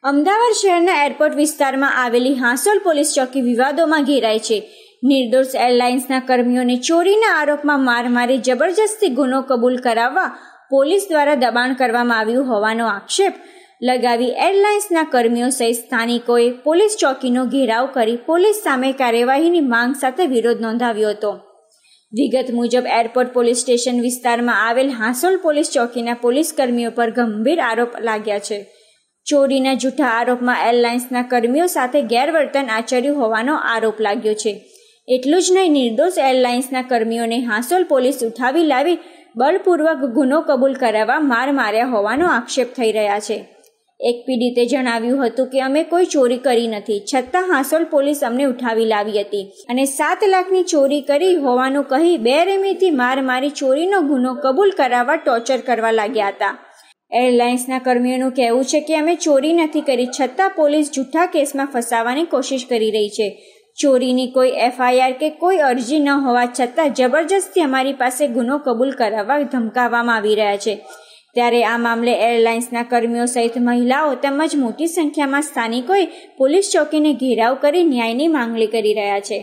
અમદાવાદ શહેરના એરપોર્ટ વિસ્તારમાં આવેલી હાંસોલ પોલીસ ચોકી વિવાદોમાં ઘેરાઈ છે। નિર્દોષ એરલાઇન્સના કર્મીઓને ચોરીના આરોપમાં માર મારી જબરજસ્તી ગુનો કબૂલ કરાવવા પોલીસ દ્વારા દબાણ કરવામાં આવ્યું હોવાનો આક્ષેપ લગાવી એરલાઇન્સના કર્મીઓ સહિત સ્થાનિકોએ પોલીસ ચોકીનો ઘેરાવ કરી પોલીસ સામે કાર્યવાહીની માંગ સાથે વિરોધ નોંધાવ્યો હતો। વિગત મુજબ એરપોર્ટ પોલીસ સ્ટેશન વિસ્તારમાં આવેલ હાંસોલ પોલીસ ચોકીના પોલીસ કર્મીઓ પર ગંભીર આરોપ લાગ્યા છે। ચોરીના જૂઠા આરોપમાં એરલાઇન્સના કર્મીઓ સાથે ગેરવર્તન આચર્યું હોવાનો આરોપ લાગ્યો છે। એટલું જ નહીં, નિર્દોષ એરલાઇન્સના કર્મીઓને હાંસોલ પોલીસ ઉઠાવી લાવી બળપૂર્વક ગુનો કબૂલ કરાવવા માર માર્યા હોવાનો આક્ષેપ થઈ રહ્યા છે। એક પીડિતે જણાવ્યું હતું કે અમે કોઈ ચોરી કરી નથી, છતાં હાંસોલ પોલીસ અમને ઉઠાવી લાવી હતી અને 7 લાખની ચોરી કરી હોવાનું કહી બેરહેમીથી માર મારી ચોરીનો ગુનો કબૂલ કરાવવા ટોર્ચર કરવા લાગ્યા હતા। એરલાઇન્સના કર્મીઓનું કહેવું છે કે અમે ચોરી નથી કરી, છતાં પોલીસ જૂઠા કેસમાં ફસાવવાની કોશિશ કરી રહી છે। ચોરીની કોઈ FIR કે કોઈ અરજી ન હોવા છતાં જબરજસ્તી અમારી પાસે ગુનો કબૂલ કરાવવા ધમકાવવામાં આવી રહ્યા છે। ત્યારે આ મામલે એરલાઇન્સના કર્મીઓ સહિત મહિલાઓ તેમજ મોટી સંખ્યામાં સ્થાનિકોએ પોલીસ ચોકીને ઘેરાવ કરી ન્યાયની માંગણી કરી રહ્યા છે।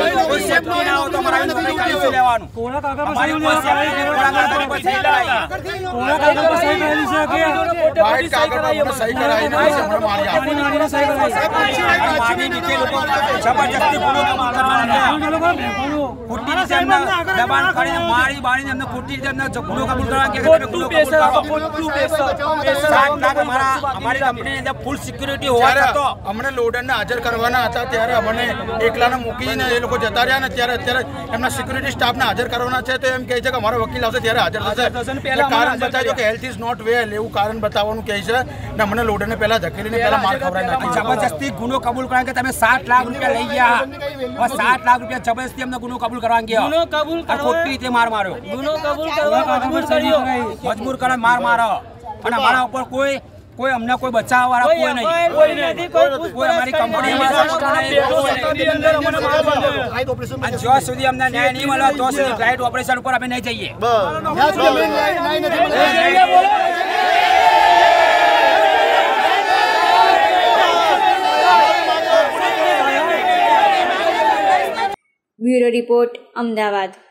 ફૂલ સિક્યુરિટી હોવા અમને લોડરને હાજર કરવાના હતા ત્યારે અમને એકલાને મૂકીને એ લોકો જતા રહ્યા ને અત્યારે એમના સિક્યુરિટી સ્ટાફને હાજર કરવાના છે તો એમ કહે છે કે અમારો વકીલ આવશે ત્યારે હાજર થશે। કારણ બતાવ્યું કે હેલ્થ ઇઝ નોટ વેલ એવું કારણ બતાવવાનું કહે છે ને અમને લોડરને પહેલા ધકેલીને પહેલા માર ખવડાવી નાખી। જબરજસ્તી ગુનો કબૂલ કરવા કે તમે 7 લાખ રૂપિયા લઈ ગયા, 7 લાખ રૂપિયા જબરજસ્તી અમને ગુનો કબૂલ કરવા ગયા, ગુનો કબૂલ કરવા ખોટી રીતે માર માર્યો, ગુનો કબૂલ કરવા મજબૂર કરે માર મારો અને અમારા ઉપર કોઈ અમને કોઈ બચાવવા વાળા કોઈ નહીં, કોઈ અમારી કંપનીમાં જ્યાં સુધી અમને ન્યાય નહીં મળે ત્યાં સુધી ફ્લાઇટ ઓપરેશન ઉપર અમે નહીં જઈએ। Bureau report, Ahmedabad.